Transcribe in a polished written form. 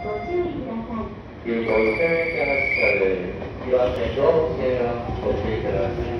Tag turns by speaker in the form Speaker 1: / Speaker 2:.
Speaker 1: ご注意ください。
Speaker 2: 急行線駅発車で岩手動物園をご注意ください。